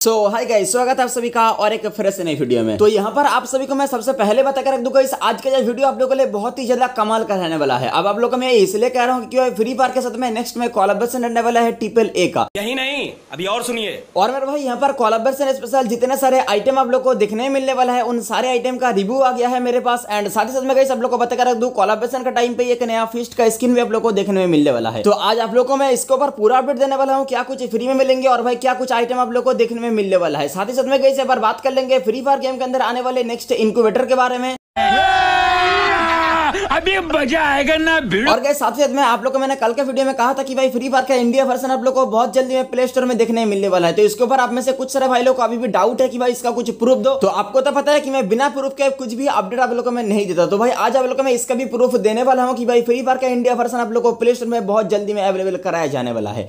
Hi guys, स्वागत है आप सभी का और एक फ्रेश नई वीडियो में। तो यहाँ पर आप सभी को मैं सबसे पहले बताकर रख दूंगा, इस आज का जो वीडियो आप लोगों के लिए बहुत ही ज्यादा कमाल का रहने वाला है। अब आप लोगों को मैं इसलिए कह रहा हूँ क्योंकि फ्री फायर के साथ में नेक्स्ट में कोलैबोरेशन रहने वाला है ट्रिपल ए का। यही नहीं, अभी और सुनिए। और मेरे भाई यहाँ पर कोलैबोरेशन स्पेशल जितने सारे आइटम आप लोग को देखने मिलने वाला है, उन सारे आइटम का रिव्यू आ गया है मेरे पास। एंड साथ ही साथ में गाइस आप लोग को बताकर रख दूं, कोलैबोरेशन का टाइम पे एक नया फिस्ट का स्किन भी आप लोग को देखने में मिलने वाला है। तो आज आप लोग को मैं इसके ऊपर पूरा अपडेट देने वाला हूँ, क्या कुछ फ्री में मिलेंगे और भाई क्या कुछ आइटम आप लोग को देखने में मिलने वाला है। साथ ही साथ में गाइस एक बार बात कर लेंगे फ्री फायर गेम के अंदर आने वाले नेक्स्ट इनक्यूबेटर के बारे में। अभी मजा आएगा ना भिड़ो। और गाइस साथ ही साथ में आप लोग को मैंने कल के वीडियो में कहा था कि भाई फ्री फायर का इंडिया वर्जन आप लोग को बहुत जल्दी में प्ले स्टोर में देखने मिलने वाला है। तो इसके ऊपर आप में से कुछ सारे भाई लोग को अभी भी डाउट है कि भाई इसका कुछ प्रूफ दो। तो आपको तो पता है कि मैं बिना प्रूफ के कुछ भी अपडेट आप लोग को मैं नहीं देता। तो भाई आज आप लोग को मैं इसका भी प्रूफ देने वाला हूँ कि भाई फ्री फायर का इंडिया वर्जन आप लोग को प्ले स्टोर में बहुत जल्दी में अवेलेबल कराया जाने वाला है।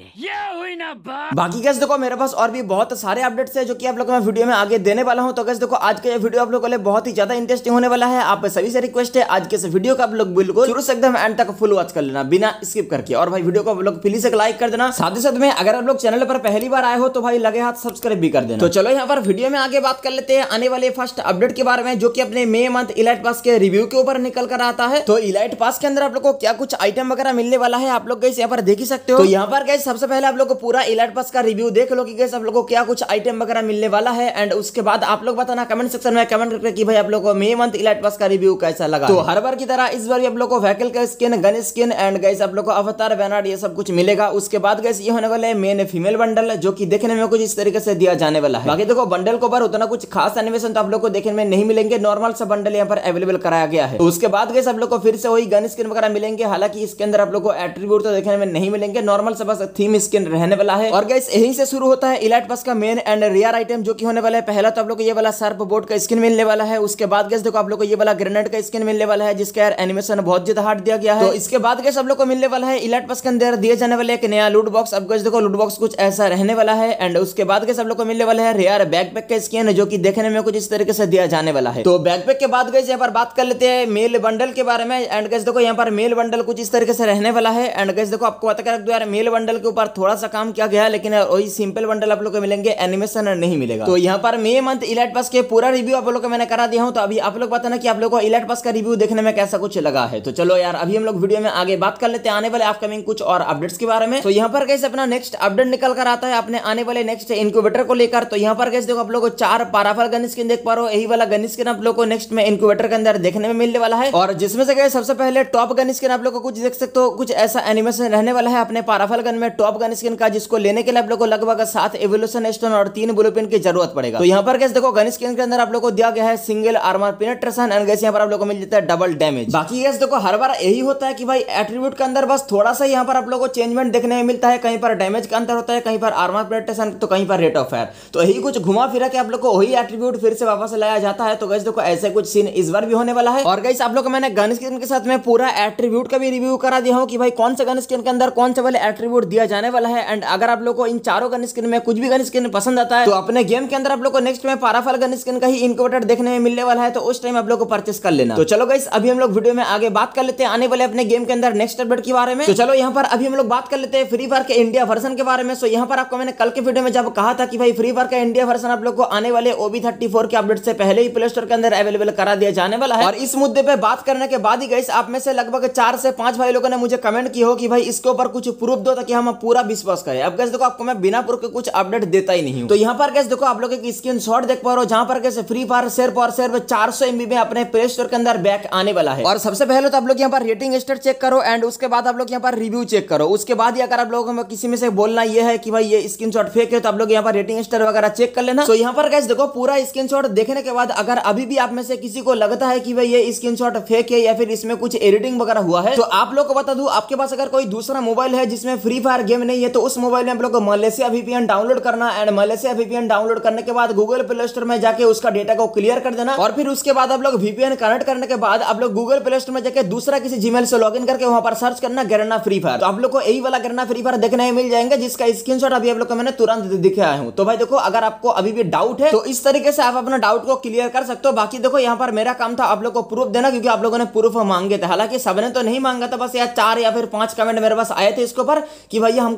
बाकी कैसे देखो मेरे पास और भी बहुत सारे अपडेट्स है जो कि आप लोगों को मैं वीडियो में आगे देने वाला हूं। तो कैसे देखो आज का ये वीडियो आप लोगों के लिए बहुत ही ज्यादा इंटरेस्टिंग होने वाला है। आप सभी से रिक्वेस्ट है आज के इस वीडियो को आप लोग बिल्कुल शुरू से एकदम एंड तक फुल वॉच कर लेना बिना स्किप करके। और भाई वीडियो को आप लोग प्लीज एक लाइक कर देना। साथ ही साथ में अगर आप लोग चैनल पर पहली बार आए हो तो भाई लगे हाथ सब्सक्राइब भी कर देना। तो चलो यहाँ पर वीडियो में आगे बात कर लेते हैं आने वाले फर्स्ट अपडेट के बारे में, जो कि अपने मई मंथ इलाइट पास के रिव्यू के ऊपर निकल कर आता है। तो इलाइट पास के अंदर आप लोग को क्या कुछ आइटम वगैरह मिलने वाला है आप लोग यहाँ पर देख ही सकते हो। तो यहाँ पर गाइस सबसे पहले आप लोग को पूरा इलाइट पास का रिव्यू देख लो कि गाइस आप लोग को क्या कुछ आइटम वगैरह मिलने वाला है। एंड उसके बाद आप लोग बताना कमेंट सेक्शन में कमेंट करके कि भाई आप लोग को मई मंथ इलाइट पास का रिव्यू कैसा लगा। तो हर बार की तरह इस बार आप लोग को व्हीकल का skin, gun skin and guys आप लोग को अवतार बैनर ये सब कुछ मिलेगा। उसके बाद गाइस ये होने वाला है मेन फीमेल बंडल, जो कि देखने में कुछ इस तरीके से दिया जाने वाला है। बाकी देखो बंडल के ऊपर उतना कुछ खास एनिमेशन तो आप लोग को देखने में नहीं मिलेंगे, नॉर्मल सा बंडल यहाँ पर अवेलेबल कराया गया है। उसके बाद गाइस आप लोग को फिर से वही गन स्किन वगैरह मिलेंगे, हालांकि इसके अंदर आप लोग को एट्रीब्यूट तो देखने में नहीं मिलेंगे, नॉर्मल सा बस थीम स्किन रहने वाला है। और गाइस यहीं से शुरू होता है इलाइट पास का मेन एंड रेयर आइटम, जो कि होने वाला है पहला तो आप लोग को ये वाला सर्फ बोर्ड का स्किन मिलने वाला है। उसके बाद गाइस देखो आप लोग को ये वाला ग्रेनेड का स्किन मिलने वाला है, जिसका यार एनिमेशन बहुत ज्यादा हार्ड दिया गया है। तो इसके बाद गाइस आप लोग को मिलने वाला है इलाइट पास के अंदर दिए जाने वाले एक नया लूट बॉक्स। अब गाइस देखो लूट बॉक्स कुछ ऐसा रहने वाला है। एंड उसके बाद गाइस आप लोग को मिलने वाला है रेयर बैकपैक का स्किन, जो कि देखने में कुछ इस तरीके से दिया जाने वाला है। तो बैकपैक के बाद गाइस यहाँ पर बात कर लेते हैं मेल बंडल के बारे में। एंड गाइस देखो यहाँ पर मेल बंडल कुछ इस तरीके से रहने वाला है। एंड गाइस देखो आपको बता कर रख दो यार, मेल बंडल के ऊपर थोड़ा सा काम किया गया है, लेकिन वही सिंपल बंडल आप लोग को मिलेंगे, एनिमेशन नहीं मिलेगा। तो यहाँ पर मई मंथ इलाइट पास के पूरा रिव्यू आप लोग को मैंने करा दिया हूं। तो अभी आप लोग बताना कि आप लोग को इलाइट पास का रिव्यू देखने में कैसा कुछ लगा है। तो चलो यार अभी हम लोग वीडियो में आगे बात कर लेते हैं आने वाले अपकमिंग कुछ और अपडेट्स के बारे में। तो यहाँ पर कैसे अपना नेक्स्ट अपडेट निकल कर आता है अपने आने वाले नेक्स्ट इनक्यूबेटर को लेकर। तो यहाँ पर कैसे देखो आप लोग को 4 पावरफुल गन स्किन देख पा रहे हो, यही वाला गन स्किन आप लोग को नेक्स्ट में इनक्यूबेटर के अंदर देखने में मिलने वाला है। और जिसमें से सबसे पहले टॉप गन स्किन आप लोग को कुछ देख सकते हो, कुछ ऐसा एनिमेशन रहने वाला है अपने पावरफुल गन में टॉप गन स्किन का, जिसको लेने के लिए आप लोग को लगभग 7 एवोल्यूशन स्टोन और 3 ब्लूप्रिंट की जरूरत पड़ेगा। तो यहाँ पर गाइस देखो गन स्किन के अंदर आप लोग को दिया गया है single armour penetration and guys यहाँ पर आप लोग को मिल जाता है डबल डैमेज। बाकी गाइस देखो हर बार यही होता है कि भाई एट्रीब्यूट के अंदर बस थोड़ा सा यहाँ पर आप लोग को चेंजमेंट देखने में मिलता है, कहीं पर डैमेज का अंतर होता है, कहीं पर आर्मर पेनिट्रेशन तो कहीं पर रेट ऑफ फायर। तो यही कुछ घुमा फिरा के आप लोग को वही एट्रीब्यूट फिर से वापस लाया जाता है। तो गाइस देखो ऐसे कुछ सीन इस बार भी होने वाला है। और गाइस आप लोग को मैंने गन स्किन के साथ में पूरा एट्रीब्यूट का भी रिव्यू करा दिया हूँ कि भाई कौन से गन स्किन के अंदर कौन से वाले एट्रीब्यूट दिया जाने वाला है। एंड अगर आप लोग को इन चारों गन स्किन में कुछ भी गन स्किन पसंद आता है तो अपने गेम के अंदर आप लोग को नेक्स्ट में पावरफुल गन स्किन का ही इनक्यूबेटर देखने में मिलने वाला है। तो उस टाइम आप लोग को परचेस कर लेना। तो चलो गाइस अभी हम लोग वीडियो में आगे बात कर लेते हैं आने वाले अपने गेम के अंदर नेक्स्ट अपडेट के बारे में। तो चलो यहाँ पर अभी हम लोग बात कर लेते हैं फ्री फायर के इंडिया वर्जन के बारे में। सो यहाँ पर आपको मैंने कल के वीडियो में जब कहा था कि भाई फ्री फायर का इंडिया वर्जन आप लोग को आने वाले OB34 के अपडेट से पहले ही प्ले स्टोर के अंदर अवेलेबल करा दिया जाने वाला है। और इस मुद्दे पे बात करने के बाद ही गाइस आप में से लगभग 4 से 5 भाई लोगों ने मुझे कमेंट की हो कि भाई इसके ऊपर कुछ प्रूफ दो ताकि हम पूरा विश्वास करें। अब गाइस देखो आपको मैं बिना प्रूफ के कुछ अपडेट देता ही नहीं हूं। तो यहाँ पर गाइस देखो आप लोग एक स्क्रीनशॉट देख पा रहे हो, जहां पर गाइस फ्री फायर सिर्फ और सिर्फ 400 MB में अपने प्ले स्टोर के अंदर बैक आने वाला है। और सबसे पहले तो आप लोग यहाँ पर रेटिंग स्टार चेक करो एंड उसके बाद आप लोग यहाँ पर रिव्यू चेक करो। उसके बाद ही अगर आप लोगों को किसी में से बोलना ये है कि भाई ये स्क्रीनशॉट फेक है तो आप लोग यहाँ पर रेटिंग स्टार वगैरह चेक कर लेना। तो यहाँ पर गाइस देखो पूरा स्क्रीनशॉट देखने के बाद अगर अभी भी आप में से किसी को लगता है कि भाई ये स्क्रीनशॉट फेक है या फिर इसमें कुछ एडिटिंग वगैरह हुआ है, तो आप लोग को बता दूं आपके पास अगर कोई दूसरा मोबाइल है जिसमें फ्री फायर गेम नहीं है तो उस मोबाइल में आप लोग को मलेशिया VPN डाउनलोड करना। एंड मलेशिया VPN डाउनलोड करने के बाद गूगल प्ले स्टोर में जाके उसका डेटा को क्लियर कर देना। और फिर उसके बाद आप लोग VPN कनेक्ट करने के बाद आप लोग गूगल प्ले स्टोर में जाके दूसरा किसी जीमेल से लॉगिन करके वहां पर सर्च करना गैरेना फ्री फायर। तो आप लोग को यही वाला गैरेना फ्री फायर देखने मिल जाएंगे, जिसका स्क्रीनशॉट अभी आप लोग को मैंने तुरंत दिखाया हूं। तो भाई देखो अगर आपको अभी भी डाउट है तो इस तरीके से आप अपना डाउट को क्लियर कर सकते हो। बाकी देखो यहाँ पर मेरा काम था आप लोग को प्रूफ देना, क्योंकि आप लोगों ने प्रूफ मांगे थे। हालांकि सबने तो नहीं मांगा था, बस यार 4 या फिर 5 कमेंट मेरे पास आए थे इसके ऊपर कि भैया हमको प्रूफ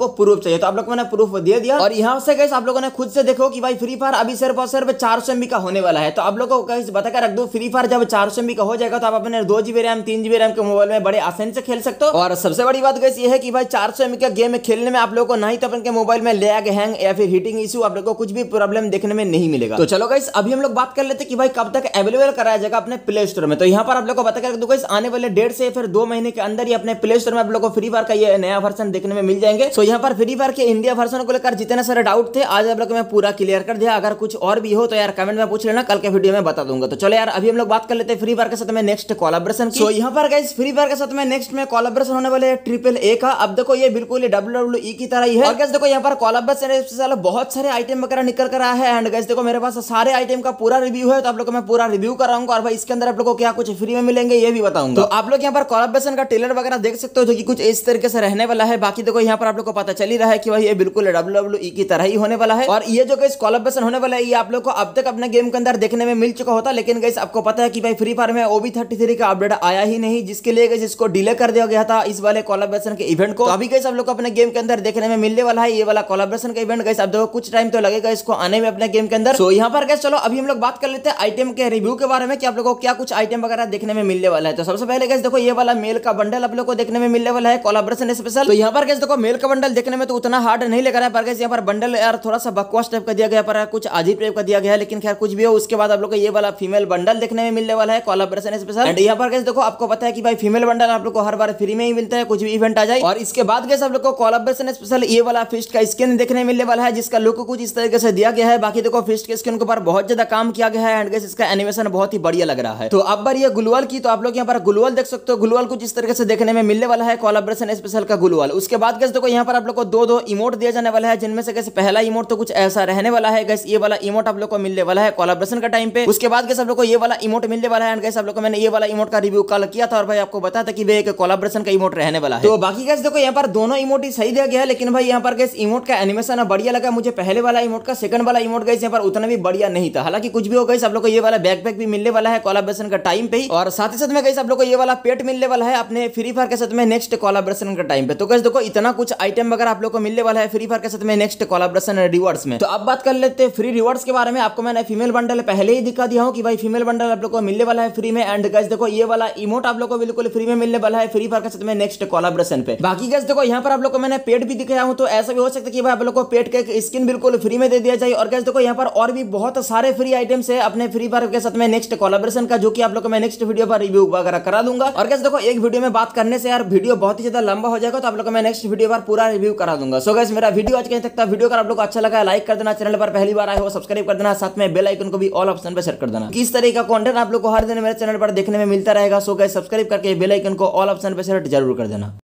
चाहिए, तो आप लोग को मैंने प्रूफ दे दिया। और यहाँ से गाइस आप लोगों ने खुद से देखो कि भाई फ्री फायर अभी सिर्फ और सिर्फ 400 MB का होने वाला है। तो आप लोग को गाइस बता कर रख दो, फ्री फायर जब 400 MB का हो जाएगा तो आप अपने 2 GB रैम 3 GB रैम के मोबाइल में बड़े आसानी से खेल सकते हो। और सबसे बड़ी बात गाइस ये है कि भाई 400 MB का गेम खेलने में आप लोग को नहीं तो अपन के मोबाइल में लैग, हैंग या फिर हीटिंग इशू आप लोग को कुछ भी प्रॉब्लम देखने में नहीं मिलेगा। तो चलो गाइस अभी हम लोग बात कर लेते कि भाई कब तक अवेलेबल कराया जाएगा अपने प्ले स्टोर में। तो यहाँ पर आप लोग को बता कर गाइस आने वाले 1.5 से फिर 2 महीने के अंदर ही अपने प्ले स्टोर में आप लोग को फ्री फायर का ये नया वर्जन देखने में मिल जाएंगे। सो यहाँ पर फ्री फायर के इंडिया वर्जन को लेकर जितने सारे डाउट थे आज आप लोग मैं पूरा क्लियर कर दिया। अगर कुछ और भी हो तो यार कमेंट में पूछ लेना, कल के वीडियो में बता दूंगा। तो चलो यार अभी हम लोग बात कर लेते हैं फ्री फायर के साथ में नेक्स्ट कोलैबोरेशन की। सो यहाँ पर गाइस फ्री फायर के साथ में नेक्स्ट में कोलैबोरेशन होने वाले AAA का। अब देखो ये बिल्कुल WWE की तरह ही है। और गाइस देखो यहाँ पर कोलैबोरेशन स्पेशल बहुत सारे आइटम वगैरह निकल कर आया है। एंड गाइस देखो मेरे पास सारे आइटम का पूरा रिव्यू है, तो आप लोग को मैं पूरा रिव्यू कराऊंगा। और भाई इसके अंदर आप लोग को क्या कुछ फ्री में मिलेंगे ये भी बताऊंगा। तो आप लोग यहाँ पर कोलैबोरेशन का ट्रेलर वगैरह देख सकते हो जो कि कुछ इस तरीके से रहने वाला है। बाकी देखो यहाँ पर आप लोग को पता चल ही रहा है कि भाई ये बिल्कुल WWE की तरह ही होने वाला है। और ये जो गाइस कोलैबोरेशन होने वाला है ये आप लोग को अब तक अपने गेम के अंदर देखने में मिल चुका होता, लेकिन गाइस आपको पता है कि भाई फ्री फायर में OB33 का अपडेट आया ही नहीं, जिसके लिए गाइस इसको डिले कर दिया गया था इस वाले कोलैबोरेशन के इवेंट को। तो अभी गाइस आप लोग को अपने गेम के अंदर देखने में मिलने वाला है ये वाला कोलैबोरेशन का इवेंट। गाइस अब देखो कुछ टाइम तो लगेगा इसको आने में अपने गेम के अंदर। सो यहाँ पर गाइस चलो अभी हम लोग बात कर लेते हैं आइटम के रिव्यू के बारे में कि आप लोगों को क्या कुछ आइटम वगैरह देखने में मिलने वाला है। तो सबसे पहले गाइस देखो ये वाला मेल का बंडल आप लोग को देखने में मिलने वाला है कोलैबोरेशन स्पेशल। तो यहाँ पर गाइस देखो मेल का बंडल देखने में तो उतना हार्ड नहीं लग रहा है, पर गाइस यहाँ पर बंडल यार थोड़ा सा बकवास टाइप का दिया गया, पर कुछ अजीब टाइप का दिया गया है, लेकिन खैर कुछ भी हो। उसके बाद आप लोग को ये वाला फीमेल बंडल देखने में मिलने वाला है कोलैबोरेशन स्पेशल। एंड यहाँ पर गाइस देखो आपको पता है कि भाई फीमेल बंडल आप लोग को हर बार फ्री में ही मिलता है, कुछ भी इवेंट आ जाए। और इसके बाद गाइस आप लोग को कोलैबोरेशन स्पेशल ये वाला फिस्ट का स्किन देखने में मिलने वाला है, जिसका लुक कुछ इस तरीके से दिया गया है। बाकी देखो फिस्ट के स्किन के ऊपर बहुत ज्यादा काम किया गया है। एंड गाइस इसका एनिमेशन बहुत ही बढ़िया लग रहा है। तो अब बार ये ग्लूवल की, तो आप लोग यहाँ पर ग्लूवल देख सकते हो। ग्लूवल कुछ इस तरीके से देखने में मिलने वाला है कोलैबोरेशन स्पेशल का ग्लूवल। उसके बाद गाइस देखो यहाँ पर आप लोग को दो इमोट दिया जाने वाला है, जिनमें से गाइस पहला इमोट तो कुछ ऐसा रहने वाला है। गाइस ये वाला इमोट आप लोग को मिलने वाला है कोलैबोरेशन का टाइम पे। उसके बाद गाइस आप लोग को ये वाला इमोट मिलने वाला है। एंड गाइस आप लोग को मैंने ये वाला इमोट का रिव्यू कल किया था और भाई आपको बताया था कि भाई एक कोलैबोरेशन का इमोट रहने वाला है। तो बाकी गाइस देखो यहाँ पर दोनों इमोट ही सही दिया गया है, लेकिन भाई यहाँ पर गाइस इमोट का एनिमेशन बढ़िया लगा मुझे पहले वाला इमोट का। सेकंड वाला इमोट गाइस यहाँ पर उतना भी बढ़िया नहीं था। हालांकि कुछ भी हो गाइस आप लोग को ये वाला बैकपैक भी मिलने वाला है कोलैबोरेशन का टाइम पे ही। और साथ ही साथ में गाइस आप लोग को ये वाला पेट मिलने वाला है अपने फ्री फायर के साथ में नेक्स्ट कोलैबोरेशन का टाइम पे। तो गाइस देखो इतना कुछ आइटम वगैरह आप लोग को मिलने वाला है फ्री फायर के साथ में नेक्स्ट कोलैबोरेशन रिवॉर्ड्स में। तो अब बात कर लेते हैं फ्री रिवॉर्ड्स के बारे में। आपको मैंने फीमेल बंडल पहले ही दिखा दिया हूं कि भाई फीमेल बंडल आप लोग को मिलने वाला है फ्री में। एंड गाइस देखो ये वाला इमोट आप लोग को बिल्कुल फ्री में मिलने वाला है फ्री फायर के साथ में नेक्स्ट कोलैबोरेशन पे। बाकी गाइस देखो यहाँ पर आप लोग को मैंने पेट भी दिखाया हूं, तो ऐसा भी हो सकता है कि भाई आप लोग को पेट के स्किन बिल्कुल फ्री में दे दिया जाए। और गाइस देखो यहाँ पर और भी बहुत सारे फ्री आइटम्स है अपने फ्री फायर के साथ में नेक्स्ट कोलैबोरेशन का, जो कि आप लोग को मैं नेक्स्ट वीडियो पर रिव्यू वगैरह करा दूंगा। और गाइस देखो एक वीडियो में बात करने से यार वीडियो बहुत ही ज्यादा लंबा हो जाएगा, तो आप लोग को मैं नेक्स्ट वीडियो पर पूरा रिव्यू करा दूंगा। सो गाइस मेरा वीडियो आज कहीं तक था। वीडियो अगर आप लोग को अच्छा लगा लाइक कर देना, चैनल पर पहली बार आए हो सब्सक्राइब कर देना, साथ में बेल आइकन को भी ऑल ऑप्शन पे सेट कर देना। किस तरह का कंटेंट आप लोग को हर दिन मेरे चैनल पर देखने में मिलता रहेगा। सो गाइस सब्सक्राइब करके बेल आइकन को ऑल ऑप्शन पे सेट जरूर कर देना।